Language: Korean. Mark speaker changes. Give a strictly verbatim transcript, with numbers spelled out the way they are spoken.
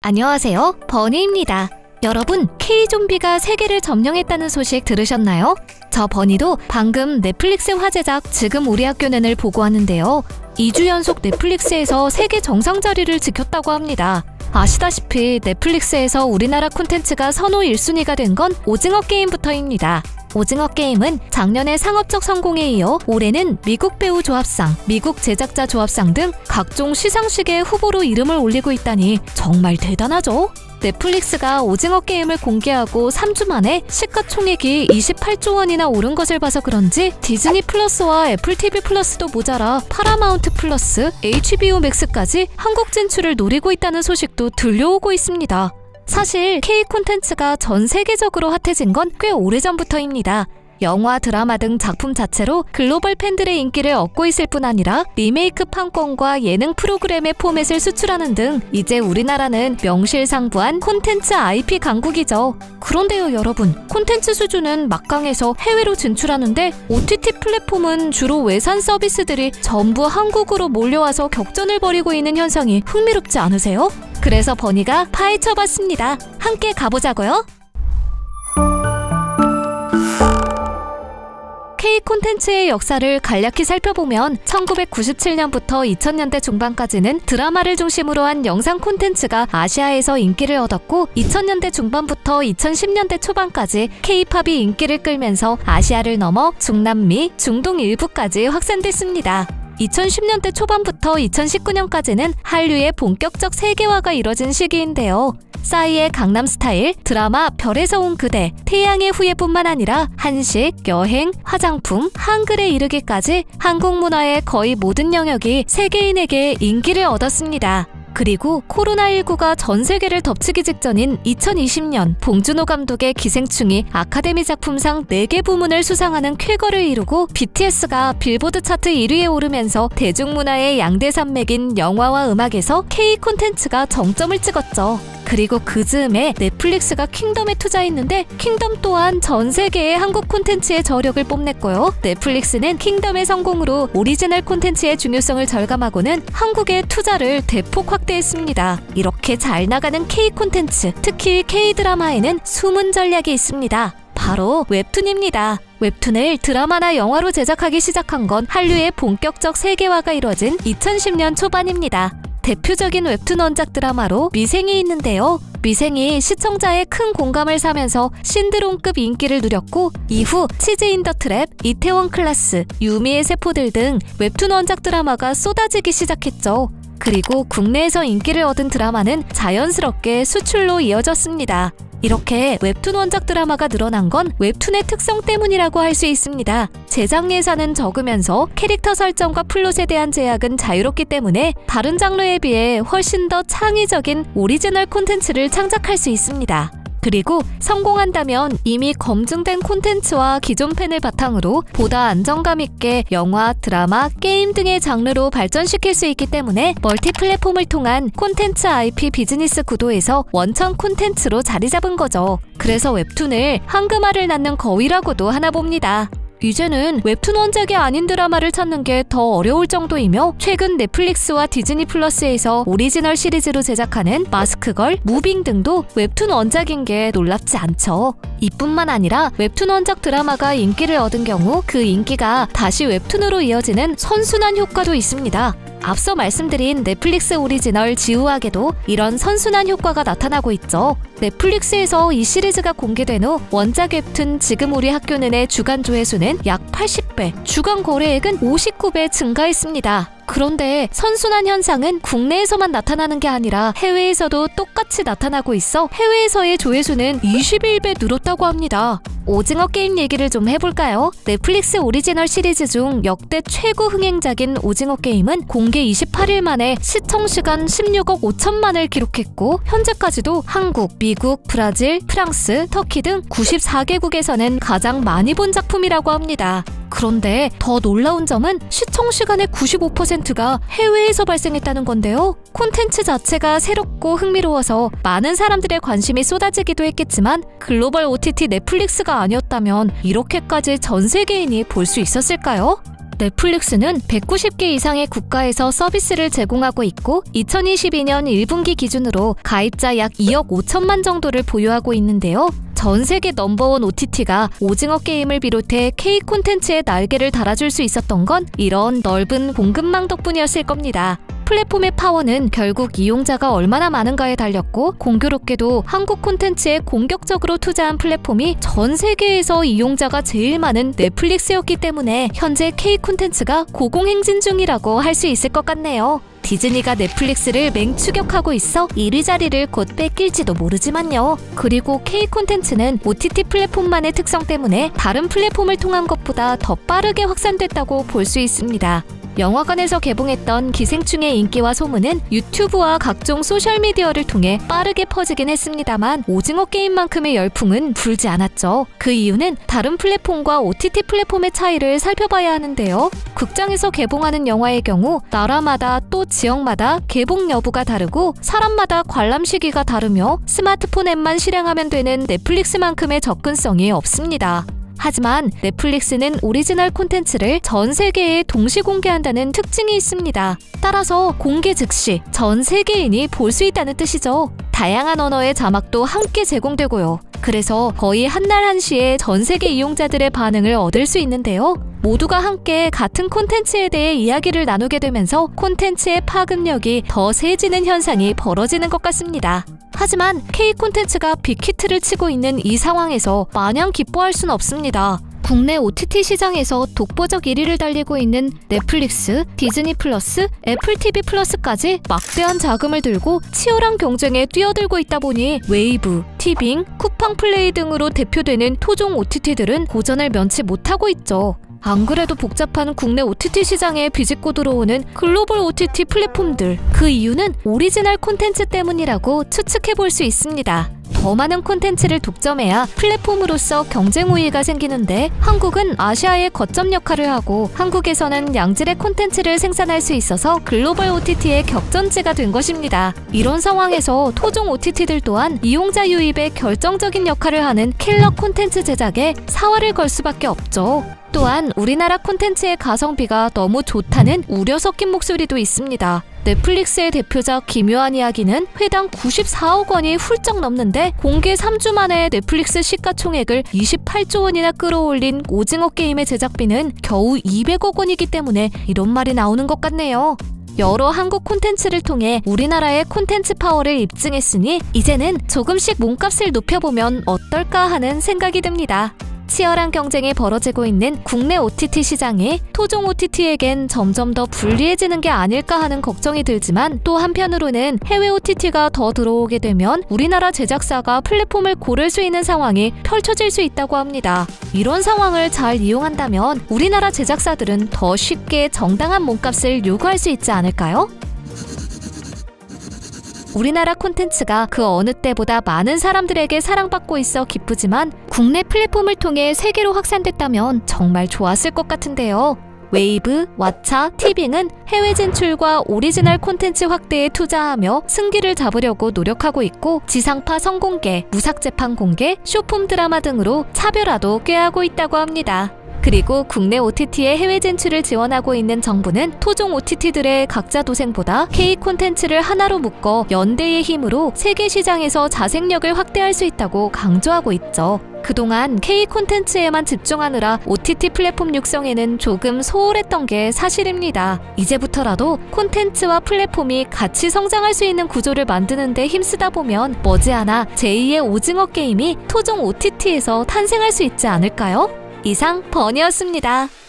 Speaker 1: 안녕하세요, 버니입니다. 여러분, K-좀비가 세계를 점령했다는 소식 들으셨나요? 저 버니도 방금 넷플릭스 화제작 지금 우리 학교는을 보고 왔는데요. 이 주 연속 넷플릭스에서 세계 정상 자리를 지켰다고 합니다. 아시다시피 넷플릭스에서 우리나라 콘텐츠가 선호 일 순위가 된 건 오징어 게임부터입니다. 오징어 게임은 작년의 상업적 성공에 이어 올해는 미국 배우 조합상, 미국 제작자 조합상 등 각종 시상식에 후보로 이름을 올리고 있다니 정말 대단하죠? 넷플릭스가 오징어 게임을 공개하고 삼 주 만에 시가총액이 이십팔 조 원이나 오른 것을 봐서 그런지 디즈니 플러스와 애플 티비 플러스도 모자라 파라마운트 플러스, 에이치비오 맥스까지 한국 진출을 노리고 있다는 소식도 들려오고 있습니다. 사실 K 콘텐츠가 전 세계적으로 핫해진 건 꽤 오래전부터입니다. 영화, 드라마 등 작품 자체로 글로벌 팬들의 인기를 얻고 있을 뿐 아니라 리메이크 판권과 예능 프로그램의 포맷을 수출하는 등 이제 우리나라는 명실상부한 콘텐츠 아이피 강국이죠. 그런데요 여러분, 콘텐츠 수준은 막강해서 해외로 진출하는데 오티티 플랫폼은 주로 외산 서비스들이 전부 한국으로 몰려와서 격전을 벌이고 있는 현상이 흥미롭지 않으세요? 그래서 버니가 파헤쳐봤습니다. 함께 가보자고요. K 콘텐츠의 역사를 간략히 살펴보면 천구백구십칠 년부터 이천 년대 중반까지는 드라마를 중심으로 한 영상 콘텐츠가 아시아에서 인기를 얻었고, 이천 년대 중반부터 이천십 년대 초반까지 K-팝이 인기를 끌면서 아시아를 넘어 중남미, 중동 일부까지 확산됐습니다. 이천십 년대 초반부터 이천십구 년까지는 한류의 본격적 세계화가 이뤄진 시기인데요. 싸이의 강남스타일, 드라마 별에서 온 그대, 태양의 후예뿐만 아니라 한식, 여행, 화장품, 한글에 이르기까지 한국 문화의 거의 모든 영역이 세계인에게 인기를 얻었습니다. 그리고 코로나십구가 전 세계를 덮치기 직전인 이천이십 년 봉준호 감독의 기생충이 아카데미 작품상 네 개 부문을 수상하는 쾌거를 이루고 비티에스가 빌보드 차트 일 위에 오르면서 대중문화의 양대 산맥인 영화와 음악에서 K 콘텐츠가 정점을 찍었죠. 그리고 그 즈음에 넷플릭스가 킹덤에 투자했는데 킹덤 또한 전 세계의 한국 콘텐츠의 저력을 뽐냈고요. 넷플릭스는 킹덤의 성공으로 오리지널 콘텐츠의 중요성을 절감하고는 한국의 투자를 대폭 확대했습니다. 이렇게 잘 나가는 K 콘텐츠, 특히 K 드라마에는 숨은 전략이 있습니다. 바로 웹툰입니다. 웹툰을 드라마나 영화로 제작하기 시작한 건 한류의 본격적 세계화가 이뤄진 이천십 년 초반입니다. 대표적인 웹툰 원작 드라마로 미생이 있는데요. 미생이 시청자의 큰 공감을 사면서 신드롬급 인기를 누렸고, 이후 치즈 인 더 트랩, 이태원 클라스, 유미의 세포들 등 웹툰 원작 드라마가 쏟아지기 시작했죠. 그리고 국내에서 인기를 얻은 드라마는 자연스럽게 수출로 이어졌습니다. 이렇게 웹툰 원작 드라마가 늘어난 건 웹툰의 특성 때문이라고 할 수 있습니다. 제작 예산은 적으면서 캐릭터 설정과 플롯에 대한 제약은 자유롭기 때문에 다른 장르에 비해 훨씬 더 창의적인 오리지널 콘텐츠를 창작할 수 있습니다. 그리고 성공한다면 이미 검증된 콘텐츠와 기존 팬을 바탕으로 보다 안정감 있게 영화, 드라마, 게임 등의 장르로 발전시킬 수 있기 때문에 멀티 플랫폼을 통한 콘텐츠 아이피 비즈니스 구도에서 원천 콘텐츠로 자리 잡은 거죠. 그래서 웹툰을 황금알을 낳는 거위라고도 하나 봅니다. 이제는 웹툰 원작이 아닌 드라마를 찾는 게 더 어려울 정도이며, 최근 넷플릭스와 디즈니 플러스에서 오리지널 시리즈로 제작하는 마스크걸, 무빙 등도 웹툰 원작인 게 놀랍지 않죠. 이뿐만 아니라 웹툰 원작 드라마가 인기를 얻은 경우 그 인기가 다시 웹툰으로 이어지는 선순환 효과도 있습니다. 앞서 말씀드린 넷플릭스 오리지널 지우학에도 이런 선순환 효과가 나타나고 있죠. 넷플릭스에서 이 시리즈가 공개된 후 원작 웹툰 지금 우리 학교는의 주간 조회수는 약 팔십 배, 주간 거래액은 오십구 배 증가했습니다. 그런데 선순환 현상은 국내에서만 나타나는 게 아니라 해외에서도 똑같이 나타나고 있어 해외에서의 조회수는 이십일 배 늘었다고 합니다. 오징어 게임 얘기를 좀 해볼까요? 넷플릭스 오리지널 시리즈 중 역대 최고 흥행작인 오징어 게임은 공개 이십팔 일 만에 시청시간 십육억 오천만을 기록했고, 현재까지도 한국, 미국, 브라질, 프랑스, 터키 등 구십사 개국에서는 가장 많이 본 작품이라고 합니다. 그런데 더 놀라운 점은 시청시간의 구십오 퍼센트가 해외에서 발생했다는 건데요. 콘텐츠 자체가 새롭고 흥미로워서 많은 사람들의 관심이 쏟아지기도 했겠지만, 글로벌 오티티 넷플릭스가 아니었다면 이렇게까지 전 세계인이 볼 수 있었을까요? 넷플릭스는 백구십 개 이상의 국가에서 서비스를 제공하고 있고 이천이십이 년 일 분기 기준으로 가입자 약 이억 오천만 정도를 보유하고 있는데요. 전 세계 넘버원 오티티가 오징어 게임을 비롯해 K 콘텐츠의 날개를 달아줄 수 있었던 건 이런 넓은 공급망 덕분이었을 겁니다. 플랫폼의 파워는 결국 이용자가 얼마나 많은가에 달렸고, 공교롭게도 한국 콘텐츠에 공격적으로 투자한 플랫폼이 전 세계에서 이용자가 제일 많은 넷플릭스였기 때문에 현재 K 콘텐츠가 고공행진 중이라고 할 수 있을 것 같네요. 디즈니가 넷플릭스를 맹추격하고 있어 일 위 자리를 곧 뺏길지도 모르지만요. 그리고 K 콘텐츠는 오티티 플랫폼만의 특성 때문에 다른 플랫폼을 통한 것보다 더 빠르게 확산됐다고 볼 수 있습니다. 영화관에서 개봉했던 기생충의 인기와 소문은 유튜브와 각종 소셜미디어를 통해 빠르게 퍼지긴 했습니다만 오징어 게임만큼의 열풍은 불지 않았죠. 그 이유는 다른 플랫폼과 오티티 플랫폼의 차이를 살펴봐야 하는데요. 극장에서 개봉하는 영화의 경우 나라마다 또 지역마다 개봉 여부가 다르고 사람마다 관람 시기가 다르며 스마트폰 앱만 실행하면 되는 넷플릭스만큼의 접근성이 없습니다. 하지만 넷플릭스는 오리지널 콘텐츠를 전 세계에 동시 공개한다는 특징이 있습니다. 따라서 공개 즉시 전 세계인이 볼 수 있다는 뜻이죠. 다양한 언어의 자막도 함께 제공되고요. 그래서 거의 한날 한시에 전 세계 이용자들의 반응을 얻을 수 있는데요. 모두가 함께 같은 콘텐츠에 대해 이야기를 나누게 되면서 콘텐츠의 파급력이 더 세지는 현상이 벌어지는 것 같습니다. 하지만 K 콘텐츠가 빅히트를 치고 있는 이 상황에서 마냥 기뻐할 순 없습니다. 국내 오티티 시장에서 독보적 일 위를 달리고 있는 넷플릭스, 디즈니 플러스, 애플 티비 플러스까지 막대한 자금을 들고 치열한 경쟁에 뛰어들고 있다 보니 웨이브, 티빙, 쿠팡 플레이 등으로 대표되는 토종 오티티들은 고전을 면치 못하고 있죠. 안 그래도 복잡한 국내 오티티 시장에 비집고 들어오는 글로벌 오티티 플랫폼들, 그 이유는 오리지널 콘텐츠 때문이라고 추측해볼 수 있습니다. 더 많은 콘텐츠를 독점해야 플랫폼으로서 경쟁 우위가 생기는데 한국은 아시아의 거점 역할을 하고 한국에서는 양질의 콘텐츠를 생산할 수 있어서 글로벌 오티티의 격전지가 된 것입니다. 이런 상황에서 토종 오티티들 또한 이용자 유입에 결정적인 역할을 하는 킬러 콘텐츠 제작에 사활을 걸 수밖에 없죠. 또한 우리나라 콘텐츠의 가성비가 너무 좋다는 우려 섞인 목소리도 있습니다. 넷플릭스의 대표작 기묘한 이야기는 회당 구십사억 원이 훌쩍 넘는데 공개 삼 주 만에 넷플릭스 시가총액을 이십팔조 원이나 끌어올린 오징어 게임의 제작비는 겨우 이백억 원이기 때문에 이런 말이 나오는 것 같네요. 여러 한국 콘텐츠를 통해 우리나라의 콘텐츠 파워를 입증했으니 이제는 조금씩 몸값을 높여보면 어떨까 하는 생각이 듭니다. 치열한 경쟁이 벌어지고 있는 국내 오티티 시장이 토종 오티티에겐 점점 더 불리해지는 게 아닐까 하는 걱정이 들지만 또 한편으로는 해외 오티티가 더 들어오게 되면 우리나라 제작사가 플랫폼을 고를 수 있는 상황이 펼쳐질 수 있다고 합니다. 이런 상황을 잘 이용한다면 우리나라 제작사들은 더 쉽게 정당한 몸값을 요구할 수 있지 않을까요? 우리나라 콘텐츠가 그 어느 때보다 많은 사람들에게 사랑받고 있어 기쁘지만 국내 플랫폼을 통해 세계로 확산됐다면 정말 좋았을 것 같은데요. 웨이브, 왓챠, 티빙은 해외 진출과 오리지널 콘텐츠 확대에 투자하며 승기를 잡으려고 노력하고 있고 지상파 성공개, 무삭제판 공개, 쇼폼 드라마 등으로 차별화도 꾀하고 있다고 합니다. 그리고 국내 오티티의 해외 진출을 지원하고 있는 정부는 토종 오티티들의 각자 도생보다 K 콘텐츠를 하나로 묶어 연대의 힘으로 세계 시장에서 자생력을 확대할 수 있다고 강조하고 있죠. 그동안 K 콘텐츠에만 집중하느라 오티티 플랫폼 육성에는 조금 소홀했던 게 사실입니다. 이제부터라도 콘텐츠와 플랫폼이 같이 성장할 수 있는 구조를 만드는 데 힘쓰다 보면 머지않아 제이의 오징어 게임이 토종 오티티에서 탄생할 수 있지 않을까요? 이상 버니였습니다.